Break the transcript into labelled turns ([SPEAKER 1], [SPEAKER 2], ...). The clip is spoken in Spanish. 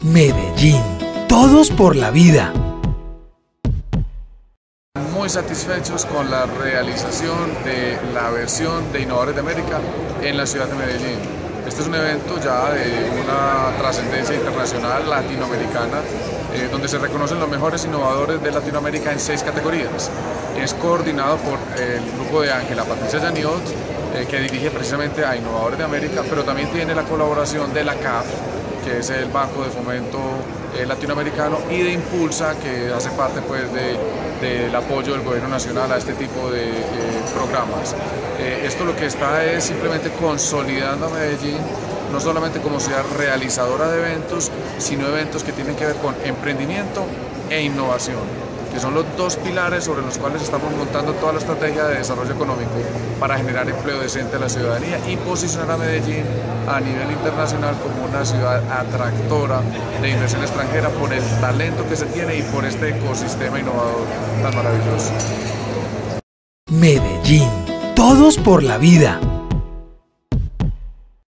[SPEAKER 1] Medellín, todos por la vida.
[SPEAKER 2] Muy satisfechos con la realización de la versión de Innovadores de América en la ciudad de Medellín. Este es un evento ya de una trascendencia internacional latinoamericana, donde se reconocen los mejores innovadores de Latinoamérica en 6 categorías. Es coordinado por el grupo de Ángela Patricia Yaniot, que dirige precisamente a Innovadores de América, pero también tiene la colaboración de la CAF, que es el Banco de Fomento Latinoamericano, y de Impulsa, que hace parte pues, del apoyo del Gobierno Nacional a este tipo de programas. Esto lo que está es simplemente consolidando a Medellín, no solamente como ciudad realizadora de eventos, sino eventos que tienen que ver con emprendimiento e innovación, que son los 2 pilares sobre los cuales estamos montando toda la estrategia de desarrollo económico para generar empleo decente a la ciudadanía y posicionar a Medellín a nivel internacional como una ciudad atractora de inversión extranjera por el talento que se tiene y por este ecosistema innovador tan maravilloso.
[SPEAKER 1] Medellín, todos por la vida.